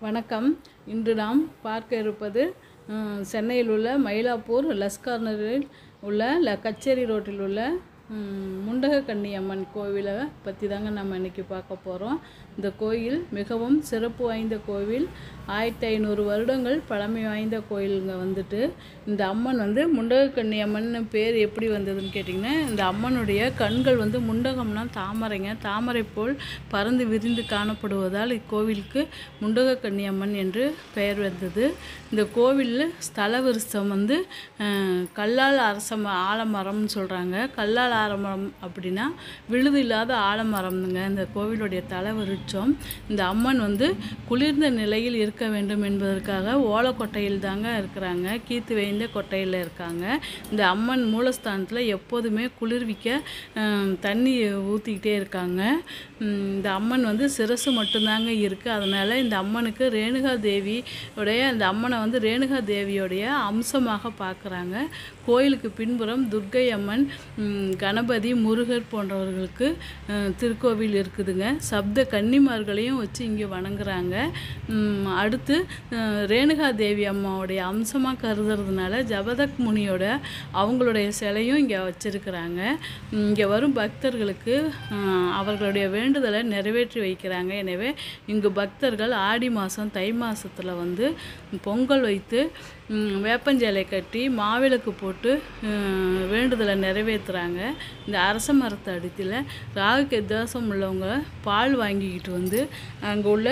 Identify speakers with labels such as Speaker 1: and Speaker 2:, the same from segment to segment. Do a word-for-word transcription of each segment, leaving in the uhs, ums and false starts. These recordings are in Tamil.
Speaker 1: வணக்கம். இன்று நாம் பார்க்க இருப்பது சென்னையில் உள்ள மயிலாப்பூர் லஸ் கார்னரில் உள்ள கச்சேரி ரோட்டில் உள்ள முண்டகக்கண்ணி அம்மன் கோவிலை பற்றி தாங்க நம்ம இன்றைக்கி பார்க்க போகிறோம். இந்த கோயில் மிகவும் சிறப்பு வாய்ந்த கோவில். ஆயிரத்தி ஐநூறு வருடங்கள் பழமை வாய்ந்த கோயிலுங்க. வந்துட்டு இந்த அம்மன் வந்து முண்டகக்கண்ணி அம்மன் பேர் எப்படி வந்ததுன்னு கேட்டிங்கன்னா, இந்த அம்மனுடைய கண்கள் வந்து முண்டகம்னா தாமரைங்க, தாமரை போல் பறந்து விரிந்து காணப்படுவதால் இக்கோவிலுக்கு முண்டகக்கண்ணி அம்மன் என்று பெயர் வந்தது. இந்த கோவிலில் ஸ்தல விருட்சம் வந்து கல்லால் அரச ஆலமரம்னு சொல்கிறாங்க. கல்லால் ஆலமரம் அப்படின்னா விழுது இல்லாத ஆலமரம்ங்க இந்த கோவிலுடைய தல விருட்சம். இந்த அம்மன் வந்து குளிர்ந்த நிலையில் இருக்க வேண்டும் என்பதற்காக ஓலக்கொட்டையில் தாங்க இருக்கிறாங்க, கீத்து வேய்ந்த கொட்டையில் இருக்காங்க. இந்த அம்மன் மூலஸ்தானத்தில் எப்போதுமே குளிர்விக்க தண்ணி ஊற்றிக்கிட்டே இருக்காங்க. இந்த அம்மன் வந்து சிரசு மட்டும்தாங்க இருக்குது. அதனால் இந்த அம்மனுக்கு ரேணுகா தேவி உடைய இந்த அம்மனை வந்து ரேணுகா தேவியோடைய அம்சமாக பார்க்குறாங்க. கோயிலுக்கு பின்புறம் துர்க்கை அம்மன், கணபதி, முருகர் போன்றவர்களுக்கு திருக்கோவில் இருக்குதுங்க. சப்த கன்னிமார்களையும் வச்சு இங்கே வணங்குறாங்க. அடுத்து ரேணுகா தேவி அம்மாவுடைய அம்சமாக கருதுறதுனால ஜபதக் முனியோட அவங்களுடைய சிலையும் இங்கே வச்சுருக்கிறாங்க. இங்கே வரும் பக்தர்களுக்கு அவர்களுடைய வேண்டுதலை நிறைவேற்றி வைக்கிறாங்க. எனவே இங்கு பக்தர்கள் ஆடி மாதம் தை மாதத்தில் வந்து பொங்கல் வைத்து வேப்பஞ்சலை கட்டி மாவிளக்கு போட்டு வேண்டுதலை நிறைவேற்றுறாங்க. இந்த அரச மரத்தை அடித்தில் ராகு தோஷம் உள்ளவங்க பால் வாங்கிக்கிட்டு வந்து அங்கே உள்ள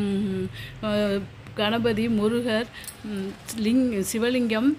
Speaker 1: கணபதி, முருகர், லிங் சிவலிங்கம்,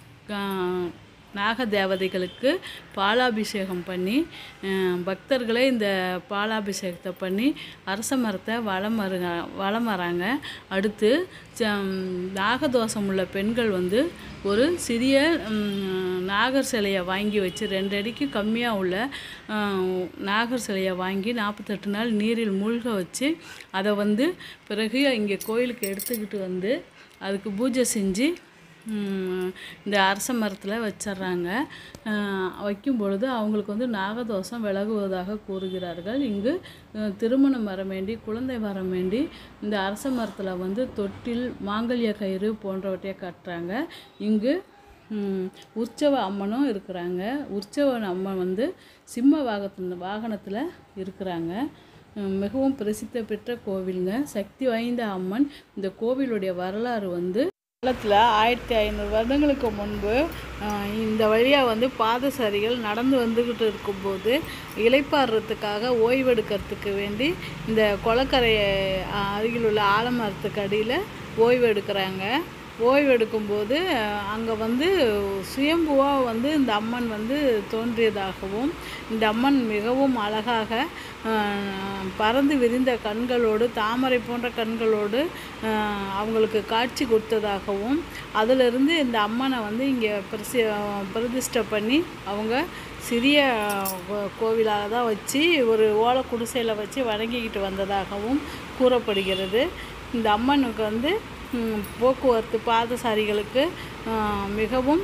Speaker 1: நாக தேவதைகளுக்கு பாலாபிஷேகம் பண்ணி பக்தர்களே இந்த பாலாபிஷேகத்தை பண்ணி அரச மரத்தை வளம் வருங்க வளம் வராங்க. அடுத்து நாகதோஷம் உள்ள பெண்கள் வந்து ஒரு சிறிய நாகர் சிலையை வாங்கி வச்சு ரெண்டு அடிக்கு கம்மியாக உள்ள நாகர் சிலையை வாங்கி நாற்பத்தெட்டு நாள் நீரில் மூழ்க வச்சு அதை வந்து பிறகு இங்கே கோயிலுக்கு எடுத்துக்கிட்டு வந்து அதுக்கு பூஜை செஞ்சு இந்த அரச மரத்தில் வச்சிட்றாங்க. வைக்கும் பொழுது அவங்களுக்கு வந்து நாகதோஷம் விலகுவதாக கூறுகிறார்கள். இங்கு திருமணம் வர வேண்டி, குழந்தை வர வேண்டி இந்த அரச மரத்தில் வந்து தொட்டில், மாங்கல்ய கயிறு போன்றவற்றை கட்டுறாங்க. இங்கு உற்சவ அம்மனும் இருக்கிறாங்க. உற்சவ அம்மன் வந்து சிம்ம வாகன வாகனத்தில் இருக்கிறாங்க. மிகவும் பிரசித்தி பெற்ற கோவிலுங்க, சக்தி வாய்ந்த அம்மன். இந்த கோவிலுடைய வரலாறு வந்து காலத்தில் ஆயிரத்தி ஐநூறு வருடங்களுக்கு முன்பு இந்த வழியாக வந்து பாதசாரிகள் நடந்து வந்துக்கிட்டு இருக்கும்போது இளைப்பாடுறதுக்காக ஓய்வெடுக்கிறதுக்கு வேண்டி இந்த குளக்கரை அருகில் உள்ள ஆலமரத்துக்கு அடியில் ஓய்வு எடுக்கிறாங்க. ஓய்வு எடுக்கும்போது அங்கே வந்து சுயம்புவாக வந்து இந்த அம்மன் வந்து தோன்றியதாகவும், இந்த அம்மன் மிகவும் அழகாக பறந்து விரிந்த கண்களோடு, தாமரை போன்ற கண்களோடு அவங்களுக்கு காட்சி கொடுத்ததாகவும், அதிலிருந்து இந்த அம்மனை வந்து இங்கே பிரசி பிரதிஷ்டை பண்ணி அவங்க சிறிய கோவிலாக தான் வச்சு ஒரு ஓலை குடிசையில் வச்சு வணங்கிக்கிட்டு வந்ததாகவும் கூறப்படுகிறது. இந்த அம்மனுக்கு வந்து போக்குவரத்து பாதசாரிகளுக்கு மிகவும்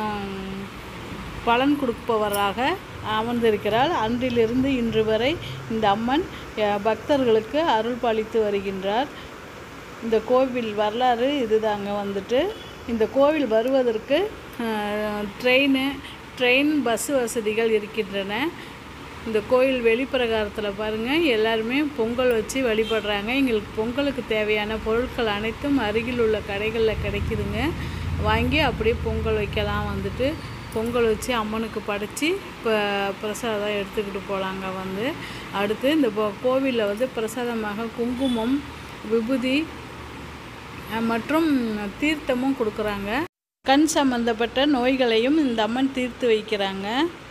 Speaker 1: பலன் கொடுப்பவராக அமர்ந்திருக்கிறார். அன்றிலிருந்து இன்று வரை இந்த அம்மன் பக்தர்களுக்கு அருள் பாலித்து வருகின்றார். இந்த கோவில் வரலாறு இதுதாங்க. வந்துட்டு இந்த கோவில் வருவதற்கு ட்ரெயின் ட்ரெயின் பஸ் வசதிகள் இருக்கின்றன. இந்த கோயில் வெளிப்பிரகாரத்தில் பாருங்கள், எல்லாருமே பொங்கல் வச்சு வழிபடுறாங்க. எங்களுக்கு பொங்கலுக்கு தேவையான பொருட்கள் அனைத்தும் அருகில் உள்ள கடைகளில் கிடைக்குதுங்க. வாங்கி அப்படியே பொங்கல் வைக்கலாம். வந்துட்டு பொங்கல் வச்சு அம்மனுக்கு படைச்சி இப்போ பிரசாதம் எடுத்துக்கிட்டு போகலாங்க. வந்து அடுத்து இந்த கோவிலில் வந்து பிரசாதமாக குங்குமம், விபூதி மற்றும் தீர்த்தமும் கொடுக்குறாங்க. கண் சம்பந்தப்பட்ட நோய்களையும் இந்த அம்மன் தீர்த்து வைக்கிறாங்க.